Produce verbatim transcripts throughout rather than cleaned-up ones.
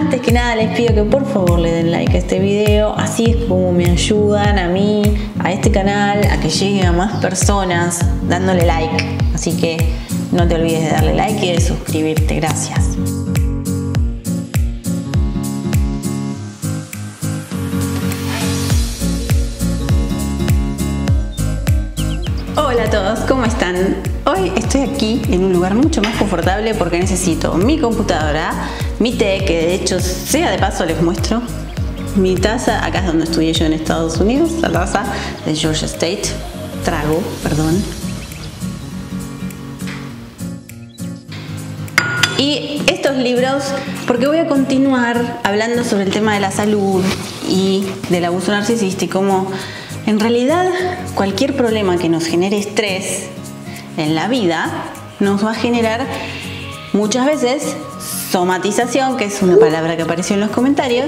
Antes que nada les pido que por favor le den like a este video, así es como me ayudan a mí, a este canal, a que llegue a más personas dándole like. Así que no te olvides de darle like y de suscribirte. Gracias. Hola a todos, ¿cómo están? Hoy estoy aquí en un lugar mucho más confortable porque necesito mi computadora, mi té, que de hecho, sea de paso les muestro, mi taza, acá es donde estudié yo en Estados Unidos, la taza de Georgia State, trago, perdón. Y estos libros, porque voy a continuar hablando sobre el tema de la salud y del abuso narcisista y cómo en realidad cualquier problema que nos genere estrés en la vida nos va a generar muchas veces somatización, que es una palabra que apareció en los comentarios,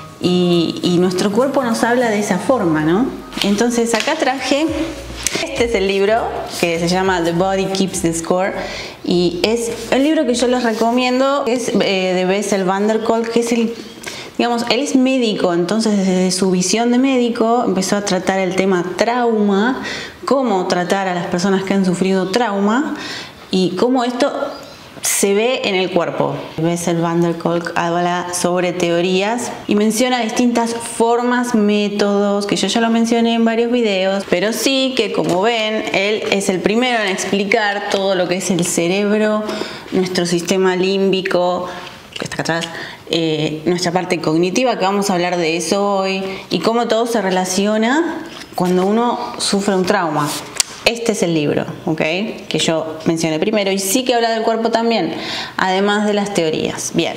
y, y nuestro cuerpo nos habla de esa forma, ¿no? Entonces acá traje, este es el libro que se llama The Body Keeps the Score y es el libro que yo les recomiendo, es eh, de Bessel van der Kolk, que es el, digamos, él es médico, entonces desde su visión de médico empezó a tratar el tema trauma, cómo tratar a las personas que han sufrido trauma y cómo esto se ve en el cuerpo. Bessel van der Kolk habla sobre teorías y menciona distintas formas, métodos, que yo ya lo mencioné en varios videos, pero sí que, como ven, él es el primero en explicar todo lo que es el cerebro, nuestro sistema límbico, que está acá atrás, eh, nuestra parte cognitiva, que vamos a hablar de eso hoy, y cómo todo se relaciona cuando uno sufre un trauma. Este es el libro, ¿ok? Que yo mencioné primero y sí que habla del cuerpo también, además de las teorías. Bien,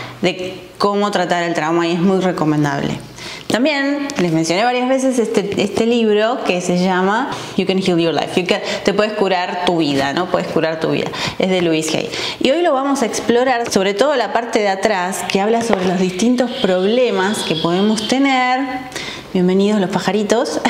de cómo tratar el trauma y es muy recomendable. También les mencioné varias veces este, este libro que se llama You Can Heal Your Life. You can, te puedes curar tu vida, ¿no? Puedes curar tu vida. Es de Louise Hay. Y hoy lo vamos a explorar, sobre todo la parte de atrás, que habla sobre los distintos problemas que podemos tener. Bienvenidos los pajaritos.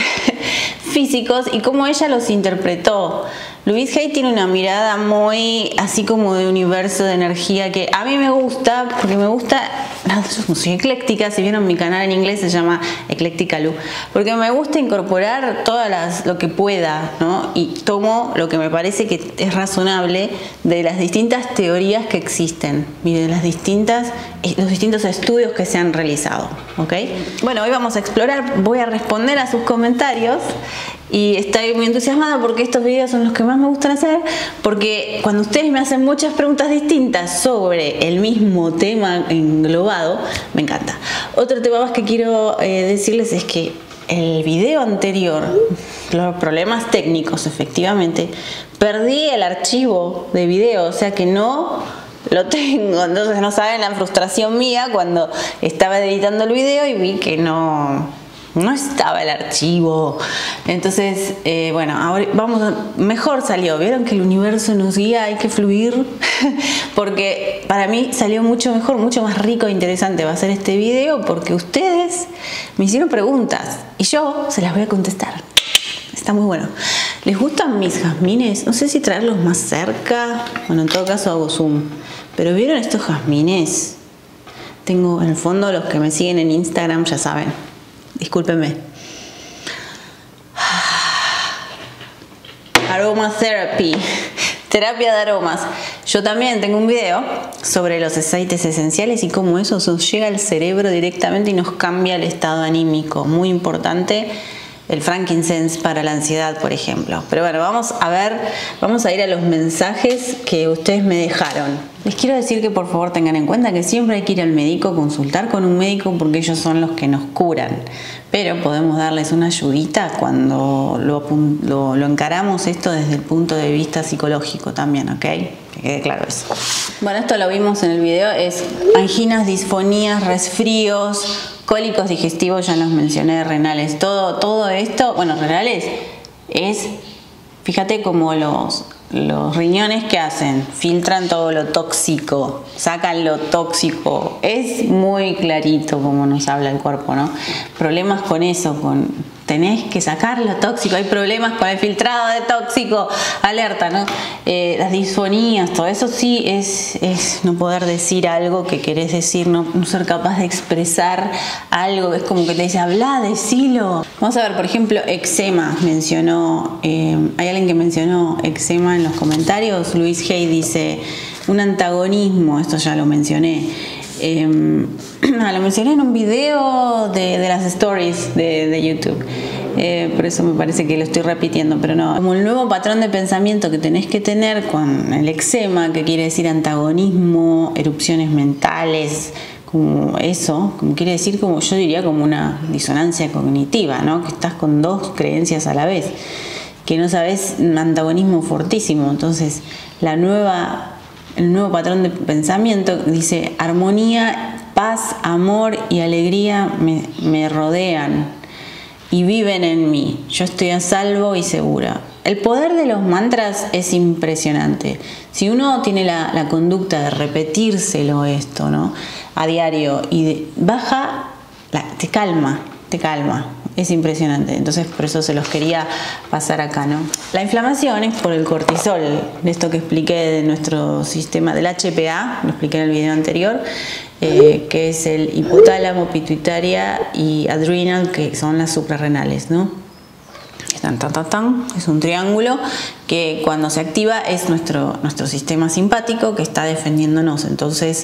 Físicos y cómo ella los interpretó. Louise Hay tiene una mirada muy así como de universo de energía que a mí me gusta, porque me gusta, yo soy ecléctica, si vieron mi canal en inglés se llama Ecléctica Lu, porque me gusta incorporar todas las, lo que pueda, ¿no? Y tomo lo que me parece que es razonable de las distintas teorías que existen y de las distintas, los distintos estudios que se han realizado, ¿ok? Bueno, hoy vamos a explorar, voy a responder a sus comentarios. Y estoy muy entusiasmada porque estos videos son los que más me gustan hacer, porque cuando ustedes me hacen muchas preguntas distintas sobre el mismo tema englobado, me encanta. Otro tema más que quiero eh, decirles es que el video anterior, los problemas técnicos, efectivamente, perdí el archivo de video, o sea que no lo tengo, entonces no saben la frustración mía cuando estaba editando el video y vi que no... no estaba el archivo. Entonces, eh, bueno, ahora vamos a, mejor salió. Vieron que el universo nos guía, hay que fluir. Porque para mí salió mucho mejor, mucho más rico e interesante va a ser este video, porque ustedes me hicieron preguntas y yo se las voy a contestar. Está muy bueno. ¿Les gustan mis jazmines? No sé si traerlos más cerca. Bueno, en todo caso hago zoom. Pero ¿vieron estos jazmines? Tengo en el fondo, los que me siguen en Instagram ya saben. Discúlpenme. Aromatherapy, terapia de aromas. Yo también tengo un video sobre los aceites esenciales y cómo eso nos llega al cerebro directamente y nos cambia el estado anímico. Muy importante el frankincense para la ansiedad, por ejemplo. Pero bueno, vamos a ver, vamos a ir a los mensajes que ustedes me dejaron. Les quiero decir que por favor tengan en cuenta que siempre hay que ir al médico, consultar con un médico porque ellos son los que nos curan. Pero podemos darles una ayudita cuando lo, lo, lo encaramos esto desde el punto de vista psicológico también, ¿ok? Que quede claro eso. Bueno, esto lo vimos en el video, es anginas, disfonías, resfríos, cólicos digestivos, ya los mencioné, renales, todo, todo esto, bueno, renales es, fíjate como los, los riñones que hacen, filtran todo lo tóxico, sacan lo tóxico, es muy clarito como nos habla el cuerpo, ¿no? Problemas con eso, con tenés que sacar lo tóxico, hay problemas con el filtrado de tóxico, alerta, ¿no? Eh, las disfonías, todo eso sí es, es no poder decir algo que querés decir, no, no ser capaz de expresar algo, es como que te dice, habla, decilo. Vamos a ver, por ejemplo, eczema, mencionó, eh, hay alguien que mencionó eczema en los comentarios, Luis Hay dice, un antagonismo, esto ya lo mencioné. Eh, lo mencioné en un video de, de las stories de, de YouTube, eh, por eso me parece que lo estoy repitiendo, pero no, como el nuevo patrón de pensamiento que tenés que tener con el eczema, que quiere decir antagonismo, erupciones mentales, como eso, como quiere decir, como yo diría, como una disonancia cognitiva, ¿no? Que estás con dos creencias a la vez, que no sabes, un antagonismo fortísimo. Entonces la nueva El nuevo patrón de pensamiento dice, armonía, paz, amor y alegría me, me rodean y viven en mí. Yo estoy a salvo y segura. El poder de los mantras es impresionante. Si uno tiene la, la conducta de repetírselo esto, ¿no? A diario y de, baja, la, te calma, te calma. Es impresionante, entonces por eso se los quería pasar acá, ¿no? La inflamación es por el cortisol, de esto que expliqué de nuestro sistema del H P A, lo expliqué en el video anterior, eh, que es el hipotálamo, pituitaria y adrenal, que son las suprarrenales, ¿no? Tan, tan, tan, tan, es un triángulo que cuando se activa es nuestro, nuestro sistema simpático que está defendiéndonos, entonces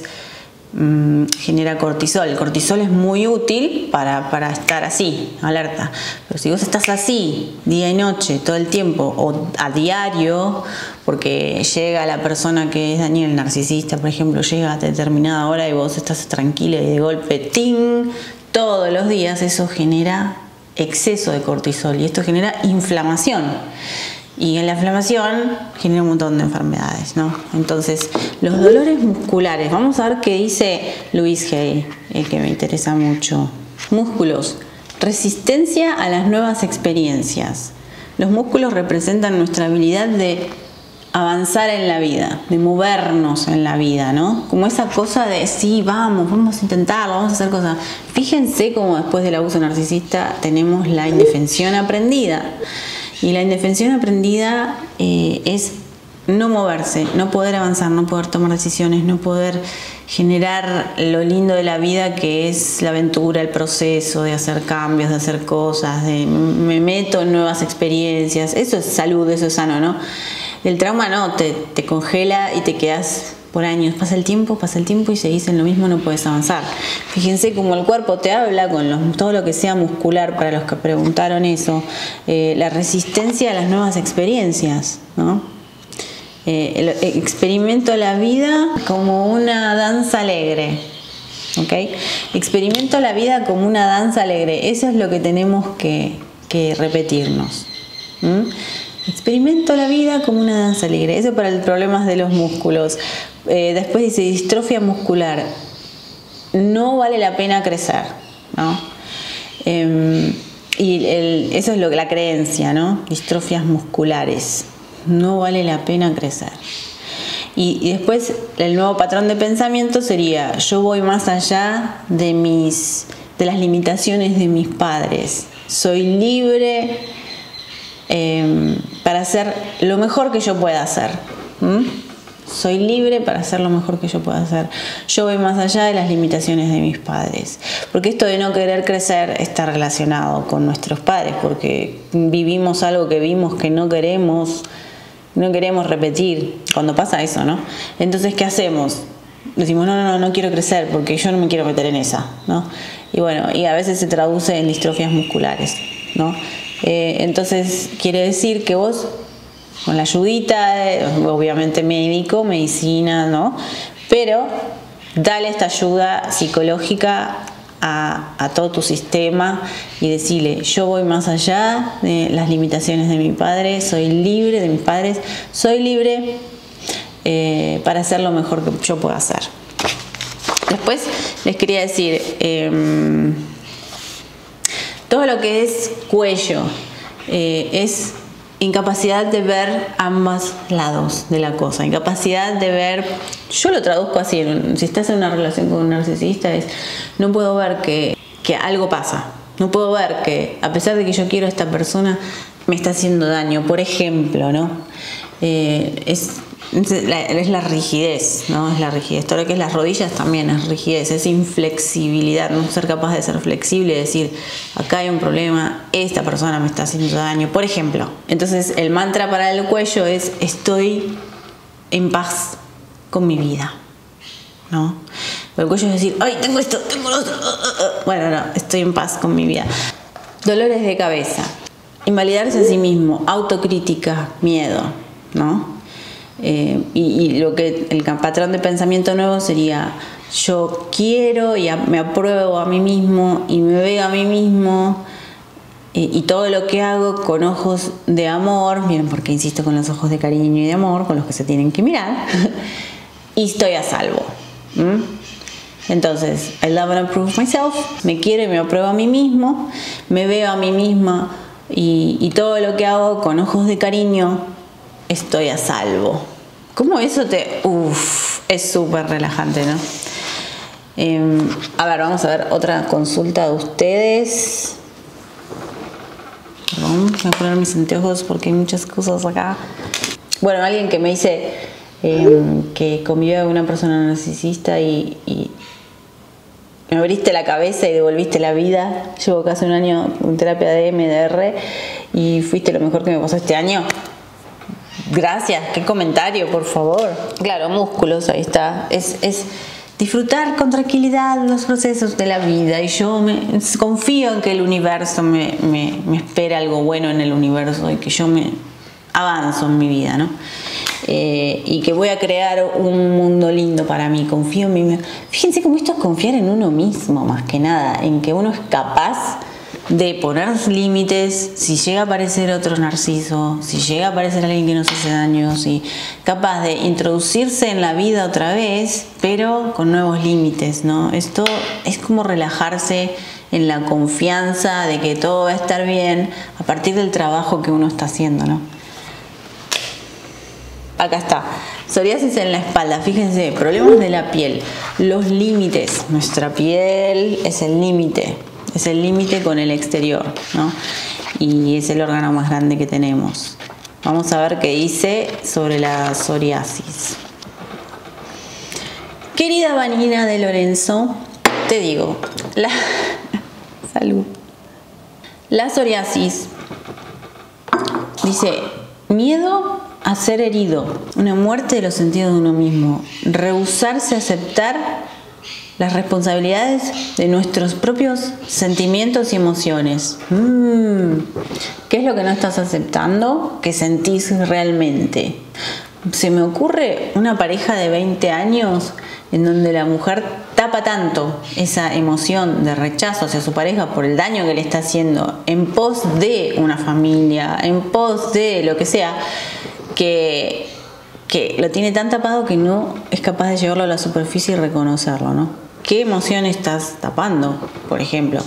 genera cortisol. El cortisol es muy útil para, para estar así, alerta. Pero si vos estás así, día y noche, todo el tiempo, o a diario, porque llega la persona que es Daniel, narcisista, por ejemplo, llega a determinada hora y vos estás tranquila y de golpe, ¡ting!, todos los días, eso genera exceso de cortisol y esto genera inflamación. Y en la inflamación genera un montón de enfermedades, ¿no? Entonces, los dolores musculares, vamos a ver qué dice Luis Hay, el que me interesa mucho. Músculos, resistencia a las nuevas experiencias. Los músculos representan nuestra habilidad de avanzar en la vida, de movernos en la vida, ¿no? Como esa cosa de, sí, vamos, vamos a intentarlo, vamos a hacer cosas. Fíjense cómo después del abuso narcisista tenemos la indefensión aprendida. Y la indefensión aprendida eh, es no moverse, no poder avanzar, no poder tomar decisiones, no poder generar lo lindo de la vida, que es la aventura, el proceso de hacer cambios, de hacer cosas, de me meto en nuevas experiencias. Eso es salud, eso es sano, ¿no? El trauma no, te, te congela y te quedas por años. Pasa el tiempo, pasa el tiempo y seguís en lo mismo, no puedes avanzar. Fíjense cómo el cuerpo te habla con los, todo lo que sea muscular, para los que preguntaron eso, eh, la resistencia a las nuevas experiencias, ¿no? Eh, el, experimento la vida como una danza alegre, ¿ok? Experimento la vida como una danza alegre, eso es lo que tenemos que, que repetirnos. ¿Mm? Experimento la vida como una danza alegre. Eso para los problemas de los músculos. Eh, después dice distrofia muscular. No vale la pena crecer, ¿no? Eh, y el, eso es lo que la creencia, ¿no? Distrofias musculares. No vale la pena crecer. Y, y después el nuevo patrón de pensamiento sería: yo voy más allá de mis, de las limitaciones de mis padres. Soy libre. Eh, para hacer lo mejor que yo pueda hacer. ¿Mm? Soy libre para hacer lo mejor que yo pueda hacer. Yo voy más allá de las limitaciones de mis padres. Porque esto de no querer crecer está relacionado con nuestros padres, porque vivimos algo que vimos que no queremos, no queremos repetir cuando pasa eso, ¿no? Entonces, ¿qué hacemos? Decimos, no, no, no, no quiero crecer porque yo no me quiero meter en esa, ¿no? Y bueno, y a veces se traduce en distrofias musculares, ¿no? Eh, entonces quiere decir que vos, con la ayudita, eh, obviamente médico, medicina, ¿no? Pero dale esta ayuda psicológica a, a todo tu sistema y decirle: yo voy más allá de las limitaciones de mi padre, soy libre de mis padres, soy libre eh, para hacer lo mejor que yo pueda hacer. Después les quería decir, eh, todo lo que es cuello eh, es incapacidad de ver ambos lados de la cosa, incapacidad de ver, yo lo traduzco así, si estás en una relación con un narcisista es: no puedo ver que, que algo pasa, No puedo ver que, a pesar de que yo quiero a esta persona, me está haciendo daño. Por ejemplo, ¿no? Eh, es, es, la, es la rigidez, ¿no? Es la rigidez. Todo lo que es las rodillas también es rigidez, es inflexibilidad, no ser capaz de ser flexible y decir, acá hay un problema, esta persona me está haciendo daño. Por ejemplo, entonces el mantra para el cuello es, estoy en paz con mi vida, ¿no? El cuello es decir, ay, tengo esto, tengo lo otro. Uh, uh, uh. Bueno, no, estoy en paz con mi vida. Dolores de cabeza, invalidarse a sí mismo, autocrítica, miedo, ¿no? Eh, y, y lo que el patrón de pensamiento nuevo sería, yo quiero y a, me apruebo a mí mismo y me veo a mí mismo y, y todo lo que hago con ojos de amor, miren porque insisto con los ojos de cariño y de amor, con los que se tienen que mirar, y estoy a salvo. ¿Mm? Entonces, I love and approve myself, me quiero y me apruebo a mí mismo, me veo a mí misma y, y todo lo que hago con ojos de cariño, estoy a salvo. ¿Cómo eso te...? Uff, es súper relajante, ¿no? Eh, a ver, vamos a ver otra consulta de ustedes. Perdón, voy a poner mis anteojos porque hay muchas cosas acá. Bueno, alguien que me dice eh, que convive con una persona narcisista y... y me abriste la cabeza y devolviste la vida. Llevo casi un año en terapia de M D R y fuiste lo mejor que me pasó este año. Gracias, qué comentario, por favor. Claro, músculos, ahí está. Es, es disfrutar con tranquilidad los procesos de la vida. Y yo me, confío en que el universo me, me, me espera algo bueno en el universo y que yo me avanzo en mi vida, ¿no? Eh, y que voy a crear un mundo lindo para mí, confío en mí. Fíjense cómo esto es confiar en uno mismo, más que nada, en que uno es capaz de poner límites si llega a aparecer otro narciso, si llega a aparecer alguien que nos hace daño, si capaz de introducirse en la vida otra vez, pero con nuevos límites, ¿no? Esto es como relajarse en la confianza de que todo va a estar bien a partir del trabajo que uno está haciendo, ¿no? Acá está, psoriasis en la espalda, fíjense, problemas de la piel, los límites, nuestra piel es el límite, es el límite con el exterior, ¿no? Y es el órgano más grande que tenemos. Vamos a ver qué dice sobre la psoriasis. Querida Vanina de Lorenzo, te digo, la salud. La psoriasis dice, miedo a ser herido, una muerte de los sentidos de uno mismo, rehusarse a aceptar las responsabilidades de nuestros propios sentimientos y emociones. Mm, ¿qué es lo que no estás aceptando? ¿Qué sentís realmente? Se me ocurre una pareja de veinte años en donde la mujer tapa tanto esa emoción de rechazo hacia su pareja por el daño que le está haciendo en pos de una familia, en pos de lo que sea, que, que lo tiene tan tapado que no es capaz de llevarlo a la superficie y reconocerlo, ¿no? ¿Qué emoción estás tapando, por ejemplo?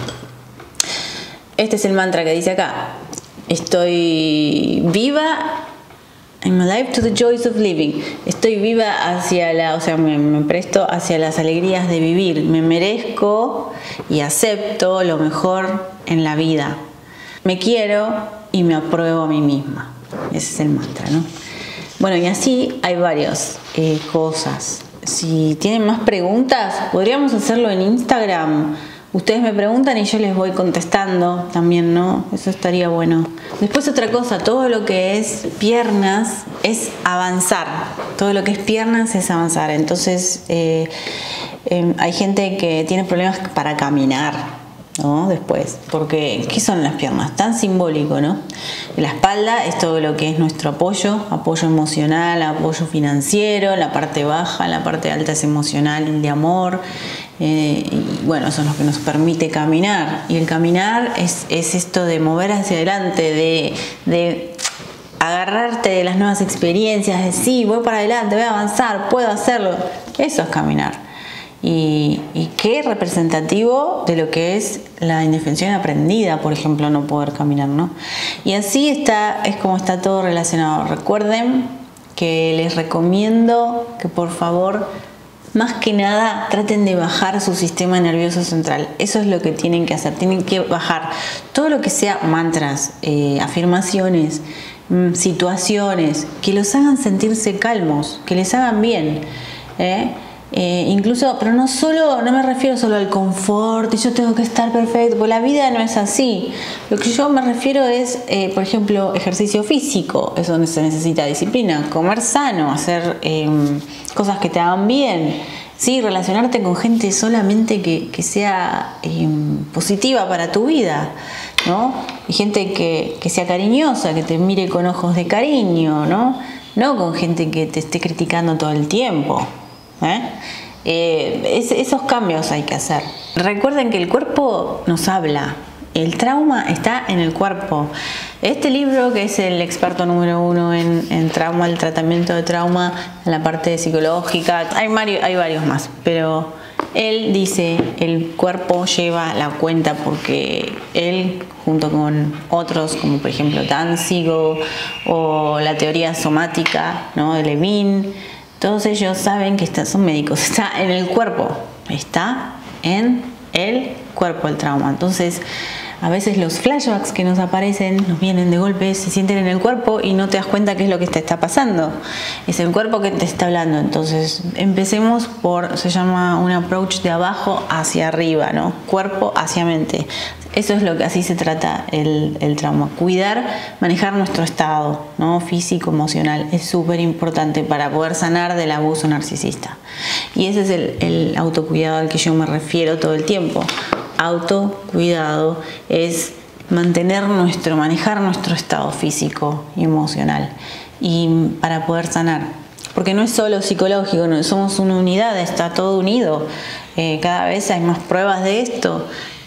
Este es el mantra que dice acá. Estoy viva, I'm alive to the joys of living. Estoy viva hacia la, o sea, me, me presto hacia las alegrías de vivir. Me merezco y acepto lo mejor en la vida. Me quiero y me apruebo a mí misma. Ese es el mantra, ¿no? Bueno, y así hay varias eh, cosas. Si tienen más preguntas, podríamos hacerlo en Instagram. Ustedes me preguntan y yo les voy contestando también, ¿no? Eso estaría bueno. Después otra cosa, todo lo que es piernas es avanzar. Todo lo que es piernas es avanzar. Entonces, eh, eh, hay gente que tiene problemas para caminar, ¿no? Después, porque ¿qué son las piernas? Tan simbólico, ¿no? La espalda es todo lo que es nuestro apoyo, apoyo emocional, apoyo financiero, la parte baja, la parte alta es emocional, de amor, eh, y bueno, eso es lo que nos permite caminar. Y el caminar es, es esto de mover hacia adelante, de, de agarrarte de las nuevas experiencias, de sí, voy para adelante, voy a avanzar, puedo hacerlo. Eso es caminar. Y, y qué representativo de lo que es la indefensión aprendida, por ejemplo, no poder caminar, ¿no? Y así está, es como está todo relacionado. Recuerden que les recomiendo que por favor más que nada traten de bajar su sistema nervioso central. Eso es lo que tienen que hacer. Tienen que bajar todo lo que sea mantras, eh, afirmaciones, mmm, situaciones que los hagan sentirse calmos, que les hagan bien. ¿eh? Eh, incluso, pero no solo, no me refiero solo al confort y yo tengo que estar perfecto, porque la vida no es así. Lo que yo me refiero es, eh, por ejemplo, ejercicio físico, es donde se necesita disciplina, comer sano, hacer eh, cosas que te hagan bien, sí, relacionarte con gente solamente que, que sea eh, positiva para tu vida, ¿no? Y gente que, que sea cariñosa, que te mire con ojos de cariño, ¿no? No con gente que te esté criticando todo el tiempo. ¿Eh? Eh, es, esos cambios hay que hacer. Recuerden que el cuerpo nos habla, el trauma está en el cuerpo. Este libro, que es el experto número uno en, en trauma, el tratamiento de trauma, en la parte psicológica, hay varios, hay varios más, pero él dice el cuerpo lleva la cuenta, porque él, junto con otros como por ejemplo Danzigo o la teoría somática, ¿no?, de Levine, todos ellos saben que está, son médicos, está en el cuerpo, está en el cuerpo el trauma. Entonces, a veces los flashbacks que nos aparecen, nos vienen de golpe, se sienten en el cuerpo y no te das cuenta qué es lo que te está pasando. Es el cuerpo que te está hablando. Entonces, empecemos por, se llama un approach de abajo hacia arriba, ¿no? Cuerpo hacia mente. Eso es lo que así se trata el, el trauma. Cuidar, manejar nuestro estado, ¿no?, físico, emocional. Es súper importante para poder sanar del abuso narcisista. Y ese es el, el autocuidado al que yo me refiero todo el tiempo. Autocuidado es mantener nuestro, manejar nuestro estado físico y emocional. Y para poder sanar. Porque no es solo psicológico, no, somos una unidad, está todo unido. Eh, cada vez hay más pruebas de esto.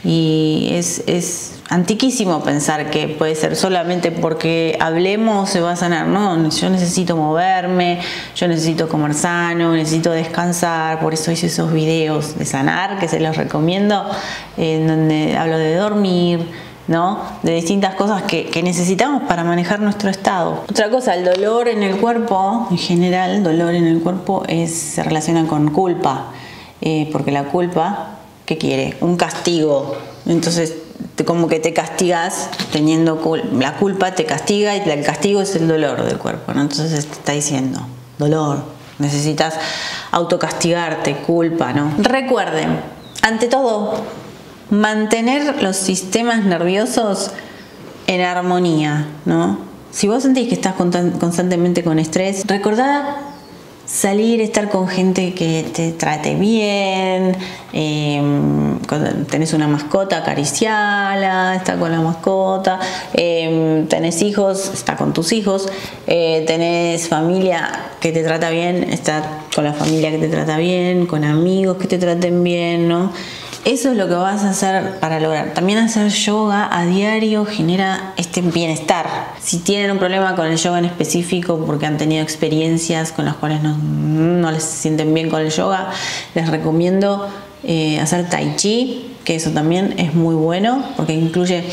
Y es, es antiquísimo pensar que puede ser solamente porque hablemos se va a sanar. No, yo necesito moverme, yo necesito comer sano, necesito descansar. Por eso hice esos videos de sanar que se los recomiendo, en donde hablo de dormir, ¿no?, de distintas cosas que, que necesitamos para manejar nuestro estado. Otra cosa, el dolor en el cuerpo, en general, el dolor en el cuerpo es, se relaciona con culpa, eh, porque la culpa, ¿qué quiere? Un castigo. Entonces, te, como que te castigas teniendo cul la culpa, te castiga, y el castigo es el dolor del cuerpo, ¿no? Entonces te está diciendo, dolor, necesitas autocastigarte, culpa, ¿no? Recuerden, ante todo, mantener los sistemas nerviosos en armonía, ¿no? Si vos sentís que estás constantemente con estrés, recordá salir, estar con gente que te trate bien, eh, cuando tenés una mascota, acariciala, está con la mascota, eh, tenés hijos, está con tus hijos, eh, tenés familia que te trata bien, está con la familia que te trata bien, con amigos que te traten bien, ¿no? Eso es lo que vas a hacer para lograr. También hacer yoga a diario genera este bienestar. Si tienen un problema con el yoga en específico porque han tenido experiencias con las cuales no, no les sienten bien con el yoga, les recomiendo eh, hacer tai chi, que eso también es muy bueno porque incluye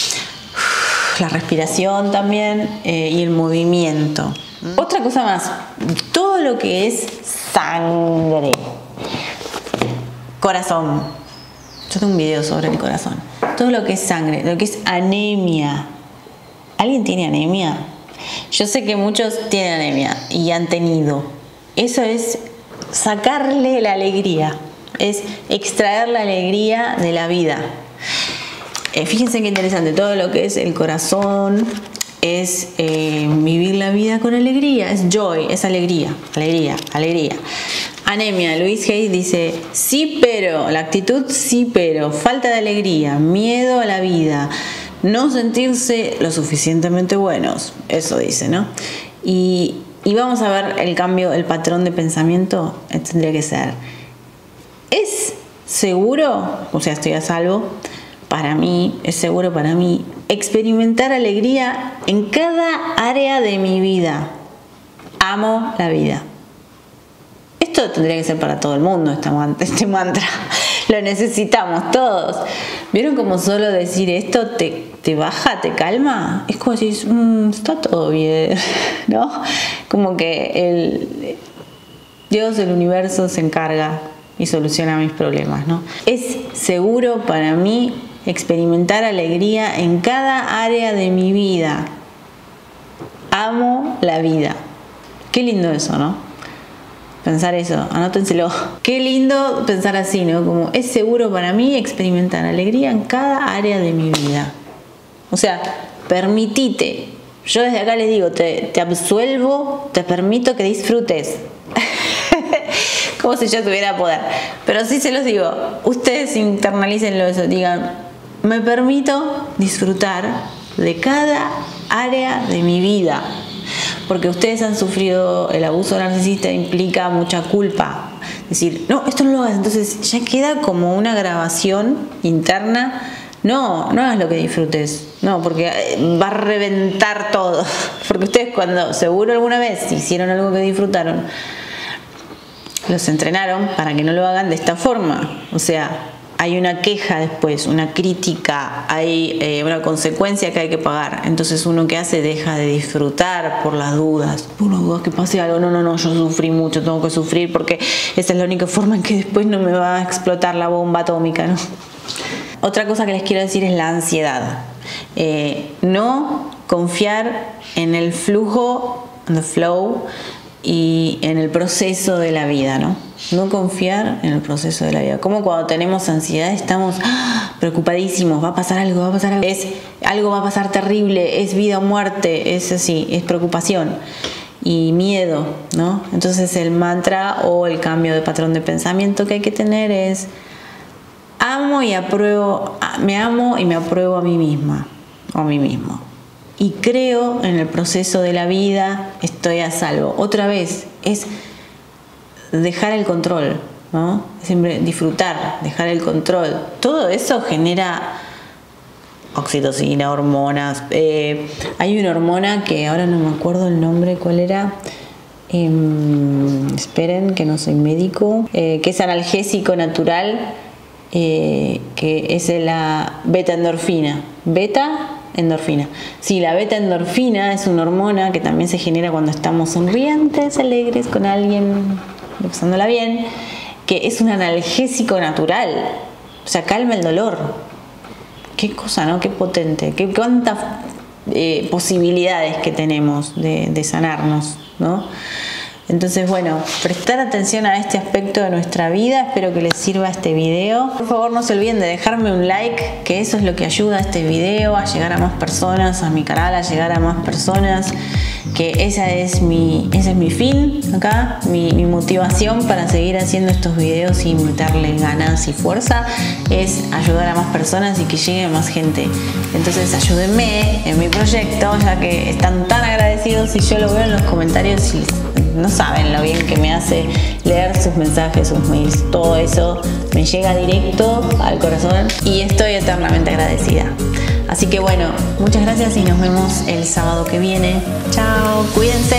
la respiración también eh, y el movimiento. Otra cosa más, todo lo que es sangre, corazón. Yo tengo un video sobre el corazón. Todo lo que es sangre, lo que es anemia. ¿Alguien tiene anemia? Yo sé que muchos tienen anemia y han tenido. Eso es sacarle la alegría. Es extraer la alegría de la vida. Eh, fíjense qué interesante. Todo lo que es el corazón es eh, vivir la vida con alegría. Es joy, es alegría. Alegría, alegría. Anemia, Luis Hay dice, sí pero, la actitud sí pero, falta de alegría, miedo a la vida, no sentirse lo suficientemente buenos, eso dice, ¿no? Y, y vamos a ver el cambio, el patrón de pensamiento, tendría que ser, ¿es seguro, o sea, estoy a salvo, para mí, es seguro para mí, experimentar alegría en cada área de mi vida? Amo la vida. Esto tendría que ser para todo el mundo, este mantra. Lo necesitamos todos. ¿Vieron cómo solo decir esto te, te baja, te calma? Es como si mmm, está todo bien, ¿no? Como que el, Dios, el universo, se encarga y soluciona mis problemas, ¿no? Es seguro para mí experimentar alegría en cada área de mi vida. Amo la vida. Qué lindo eso, ¿no? Pensar eso, anótenselo. Qué lindo pensar así, ¿no? Como es seguro para mí experimentar alegría en cada área de mi vida. O sea, permitite. Yo desde acá les digo, te, te absuelvo, te permito que disfrutes. Como si yo tuviera poder. Pero sí se los digo, ustedes internalícenlo eso, digan, me permito disfrutar de cada área de mi vida. Porque ustedes han sufrido el abuso narcisista, implica mucha culpa. Decir, no, esto no lo hagas. Entonces ya queda como una grabación interna. No, no hagas lo que disfrutes. No, porque va a reventar todo. Porque ustedes cuando seguro alguna vez hicieron algo que disfrutaron, los entrenaron para que no lo hagan de esta forma. O sea, hay una queja después, una crítica, hay eh, una consecuencia que hay que pagar. Entonces uno que hace deja de disfrutar por las dudas, por las dudas que pase algo. No, no, no, yo sufrí mucho, tengo que sufrir porque esa es la única forma en que después no me va a explotar la bomba atómica, ¿no? Otra cosa que les quiero decir es la ansiedad. Eh, no confiar en el flujo, en el flow, y en el proceso de la vida, ¿no? No confiar en el proceso de la vida. Como cuando tenemos ansiedad estamos ¡ah! preocupadísimos, va a pasar algo, va a pasar algo, es, algo va a pasar terrible, es vida o muerte, es así, es preocupación y miedo, ¿no? Entonces el mantra o el cambio de patrón de pensamiento que hay que tener es amo y apruebo, me amo y me apruebo a mí misma o a mí mismo. Y creo en el proceso de la vida, estoy a salvo. Otra vez, es dejar el control, ¿no? Siempre disfrutar, dejar el control. Todo eso genera oxitocina, hormonas. Eh, hay una hormona que ahora no me acuerdo el nombre, ¿cuál era? Eh, esperen, que no soy médico. Eh, que es analgésico natural, eh, que es la beta endorfina. Beta endorfina. Sí, la beta endorfina es una hormona que también se genera cuando estamos sonrientes, alegres con alguien, pasándola bien, que es un analgésico natural. O sea, calma el dolor. Qué cosa, ¿no? Qué potente. Qué cuántas eh, posibilidades que tenemos de, de sanarnos, ¿no? Entonces, bueno, prestar atención a este aspecto de nuestra vida. Espero que les sirva este video. Por favor, no se olviden de dejarme un like, que eso es lo que ayuda a este video a llegar a más personas, a mi canal, a llegar a más personas. Que esa es mi, ese es mi fin acá, mi, mi motivación para seguir haciendo estos videos y meterle ganas y fuerza es ayudar a más personas y que llegue a más gente. Entonces ayúdenme en mi proyecto, ya que están tan agradecidos y yo lo veo en los comentarios y no saben lo bien que me hace leer sus mensajes, sus mails, todo eso me llega directo al corazón y estoy eternamente agradecida. Así que bueno, muchas gracias y nos vemos el sábado que viene. Chao, cuídense.